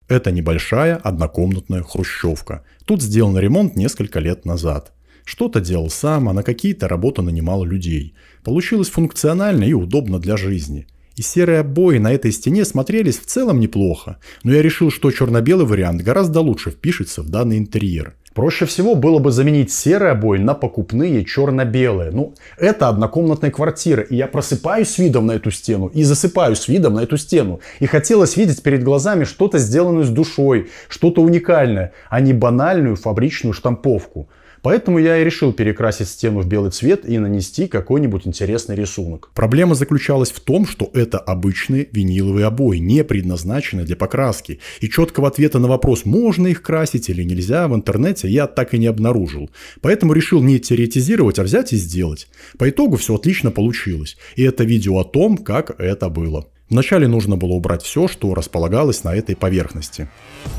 Это небольшая однокомнатная хрущевка. Тут сделан ремонт несколько лет назад. Что-то делал сам, а на какие-то работы нанимал людей. Получилось функционально и удобно для жизни. И серые обои на этой стене смотрелись в целом неплохо, но я решил, что черно-белый вариант гораздо лучше впишется в данный интерьер. Проще всего было бы заменить серые обои на покупные черно-белые. Это однокомнатная квартира, и я просыпаюсь с видом на эту стену и засыпаю с видом на эту стену. И хотелось видеть перед глазами что-то сделанное с душой, что-то уникальное, а не банальную фабричную штамповку. Поэтому я и решил перекрасить стену в белый цвет и нанести какой-нибудь интересный рисунок. Проблема заключалась в том, что это обычные виниловые обои, не предназначенные для покраски. И четкого ответа на вопрос, можно их красить или нельзя, в интернете я так и не обнаружил. Поэтому решил не теоретизировать, а взять и сделать. По итогу все отлично получилось. И это видео о том, как это было. Вначале нужно было убрать все, что располагалось на этой поверхности.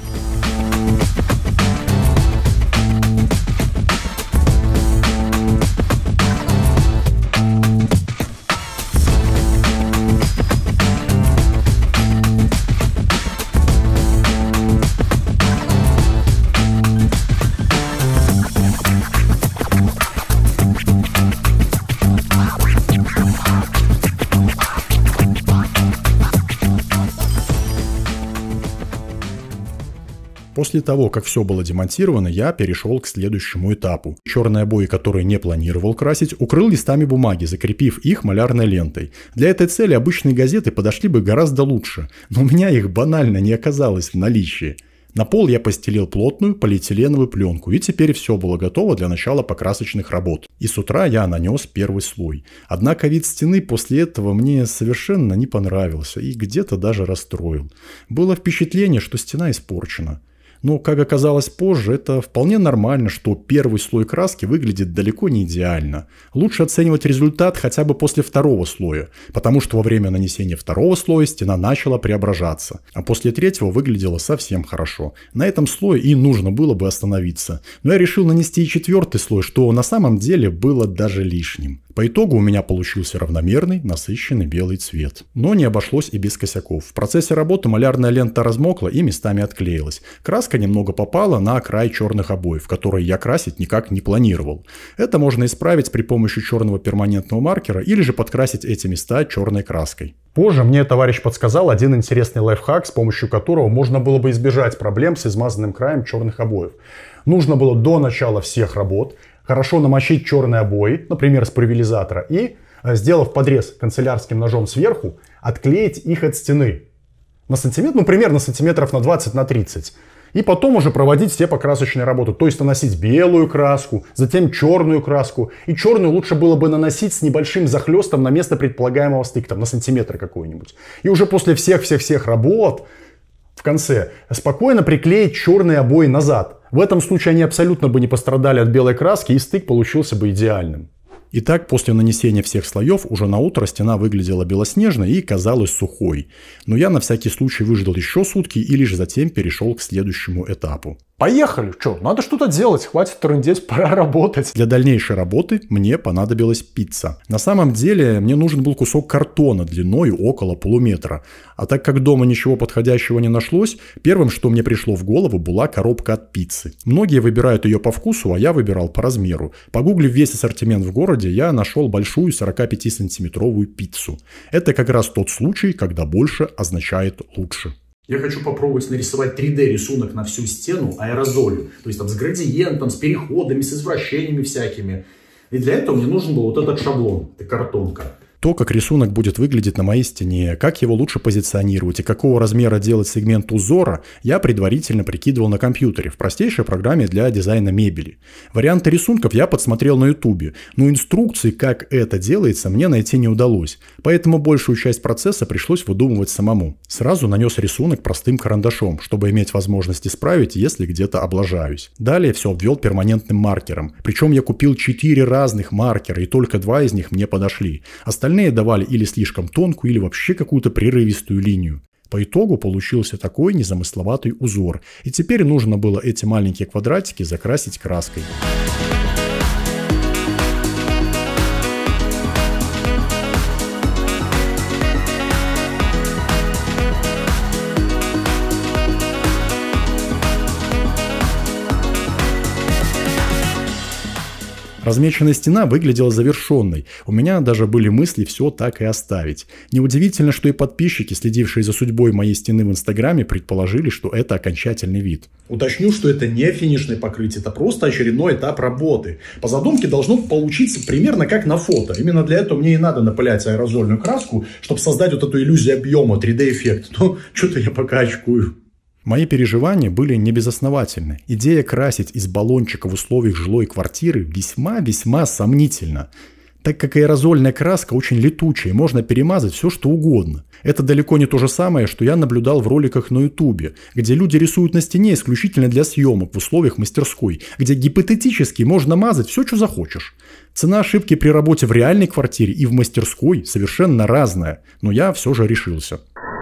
После того, как все было демонтировано, я перешел к следующему этапу. Черные обои, которые не планировал красить, укрыл листами бумаги, закрепив их малярной лентой. Для этой цели обычные газеты подошли бы гораздо лучше, но у меня их банально не оказалось в наличии. На пол я постелил плотную полиэтиленовую пленку, и теперь все было готово для начала покрасочных работ. И с утра я нанес первый слой. Однако вид стены после этого мне совершенно не понравился и где-то даже расстроил. Было впечатление, что стена испорчена. Но, как оказалось позже, это вполне нормально, что первый слой краски выглядит далеко не идеально. Лучше оценивать результат хотя бы после второго слоя, потому что во время нанесения второго слоя стена начала преображаться, а после третьего выглядела совсем хорошо. На этом слое и нужно было бы остановиться. Но я решил нанести и четвертый слой, что на самом деле было даже лишним. По итогу у меня получился равномерный, насыщенный белый цвет. Но не обошлось и без косяков. В процессе работы малярная лента размокла и местами отклеилась. Краска немного попала на край черных обоев, которые я красить никак не планировал. Это можно исправить при помощи черного перманентного маркера или же подкрасить эти места черной краской. Позже мне товарищ подсказал один интересный лайфхак, с помощью которого можно было бы избежать проблем с измазанным краем черных обоев. Нужно было до начала всех работ хорошо намочить черные обои, например, с пульверизатора, и, сделав подрез канцелярским ножом сверху, отклеить их от стены на сантиметр, примерно сантиметров на 20 на 30. И потом уже проводить все покрасочные работы. То есть наносить белую краску, затем черную краску. И черную лучше было бы наносить с небольшим захлестом на место предполагаемого стыка, на сантиметр какой-нибудь. И уже после всех работ в конце спокойно приклеить черные обои назад. В этом случае они абсолютно бы не пострадали от белой краски, и стык получился бы идеальным. Итак, после нанесения всех слоев уже на утро стена выглядела белоснежной и казалась сухой. Но я на всякий случай выждал еще сутки и лишь затем перешел к следующему этапу. Поехали! Что, надо что-то делать, хватит трындеть, пора работать. Для дальнейшей работы мне понадобилась пицца. На самом деле мне нужен был кусок картона длиной около полуметра. А так как дома ничего подходящего не нашлось, первым, что мне пришло в голову, была коробка от пиццы. Многие выбирают ее по вкусу, а я выбирал по размеру. Погуглив весь ассортимент в городе, я нашел большую 45-сантиметровую пиццу. Это как раз тот случай, когда больше означает лучше. Я хочу попробовать нарисовать 3D рисунок на всю стену аэрозолью. То есть там с градиентом, с переходами, с извращениями всякими. И для этого мне нужен был вот этот шаблон, это картонка. То, как рисунок будет выглядеть на моей стене, как его лучше позиционировать и какого размера делать сегмент узора, я предварительно прикидывал на компьютере в простейшей программе для дизайна мебели. Варианты рисунков я подсмотрел на ютубе, но инструкции, как это делается, мне найти не удалось, поэтому большую часть процесса пришлось выдумывать самому. Сразу нанес рисунок простым карандашом, чтобы иметь возможность исправить, если где-то облажаюсь. Далее все обвел перманентным маркером, причем я купил 4 разных маркера, и только 2 из них мне подошли. Остальные давали или слишком тонкую, или вообще какую-то прерывистую линию. По итогу получился такой незамысловатый узор. И теперь нужно было эти маленькие квадратики закрасить краской. Размеченная стена выглядела завершенной. У меня даже были мысли все так и оставить. Неудивительно, что и подписчики, следившие за судьбой моей стены в Инстаграме, предположили, что это окончательный вид. Уточню, что это не финишное покрытие, это просто очередной этап работы. По задумке должно получиться примерно как на фото. Именно для этого мне и надо напылять аэрозольную краску, чтобы создать вот эту иллюзию объема, 3D-эффект. Но что-то я пока очкую. Мои переживания были небезосновательны. Идея красить из баллончика в условиях жилой квартиры весьма-весьма сомнительна, так как аэрозольная краска очень летучая, и можно перемазать все, что угодно. Это далеко не то же самое, что я наблюдал в роликах на ютубе, где люди рисуют на стене исключительно для съемок в условиях мастерской, где гипотетически можно мазать все, что захочешь. Цена ошибки при работе в реальной квартире и в мастерской совершенно разная, но я все же решился.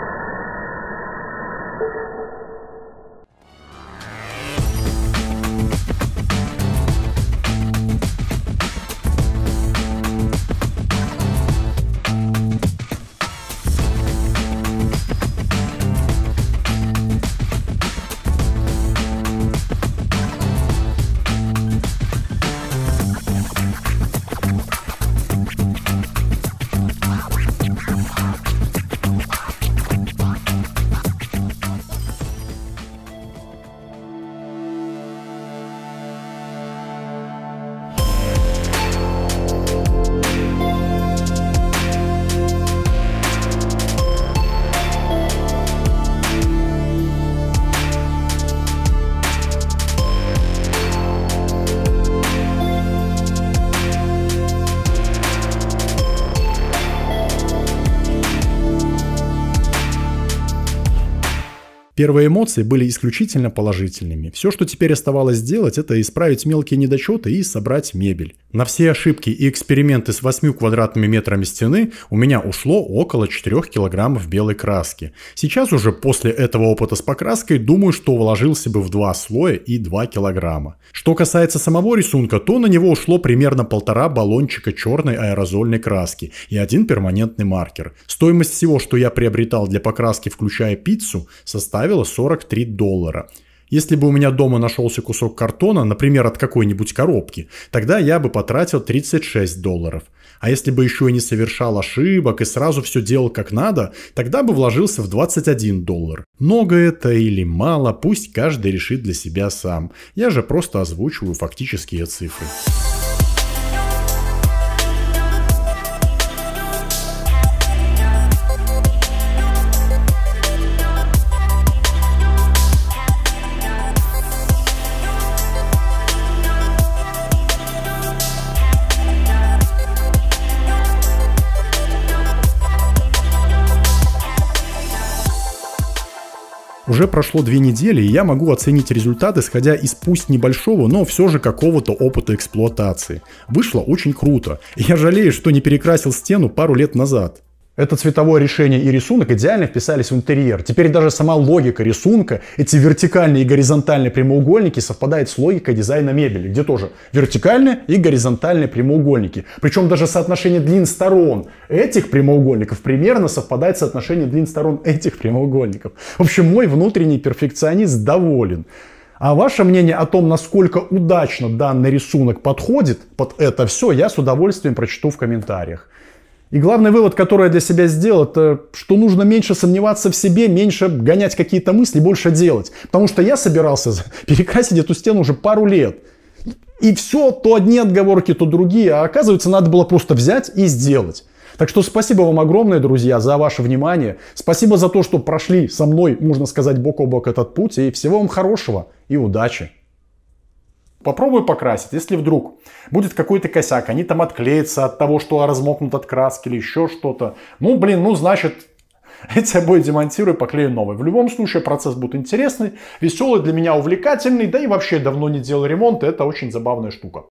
Первые эмоции были исключительно положительными. Все, что теперь оставалось сделать, это исправить мелкие недочеты и собрать мебель. На все ошибки и эксперименты с 8 квадратными метрами стены у меня ушло около 4 килограммов белой краски. Сейчас уже после этого опыта с покраской думаю, что вложился бы в 2 слоя и 2 килограмма. Что касается самого рисунка, то на него ушло примерно 1,5 баллончика черной аэрозольной краски и 1 перманентный маркер. Стоимость всего, что я приобретал для покраски, включая пиццу, составила $43. Если бы у меня дома нашелся кусок картона, например, от какой-нибудь коробки, тогда я бы потратил $36. А если бы еще и не совершал ошибок и сразу все делал как надо, тогда бы вложился в $21. Много это или мало, пусть каждый решит для себя сам. Я же просто озвучиваю фактические цифры. Уже прошло 2 недели, и я могу оценить результат, исходя из пусть небольшого, но все же какого-то опыта эксплуатации. Вышло очень круто, и я жалею, что не перекрасил стену пару лет назад. Это цветовое решение и рисунок идеально вписались в интерьер. Теперь даже сама логика рисунка, эти вертикальные и горизонтальные прямоугольники, совпадает с логикой дизайна мебели, где тоже вертикальные и горизонтальные прямоугольники. Причем даже соотношение длин сторон этих прямоугольников примерно совпадает с соотношением длин сторон этих прямоугольников. В общем, мой внутренний перфекционист доволен. А ваше мнение о том, насколько удачно данный рисунок подходит под это все, я с удовольствием прочту в комментариях. И главный вывод, который я для себя сделал, это что нужно меньше сомневаться в себе, меньше гонять какие-то мысли, больше делать. Потому что я собирался перекрасить эту стену уже пару лет. И все, то одни отговорки, то другие. А оказывается, надо было просто взять и сделать. Так что спасибо вам огромное, друзья, за ваше внимание. Спасибо за то, что прошли со мной, можно сказать, бок о бок этот путь. И всего вам хорошего и удачи. Попробую покрасить, если вдруг будет какой-то косяк, они там отклеятся от того, что размокнут от краски или еще что-то. Ну, блин, ну, значит, эти обои демонтирую, поклею новые. В любом случае, процесс будет интересный, веселый, для меня увлекательный, да и вообще давно не делал ремонт, это очень забавная штука.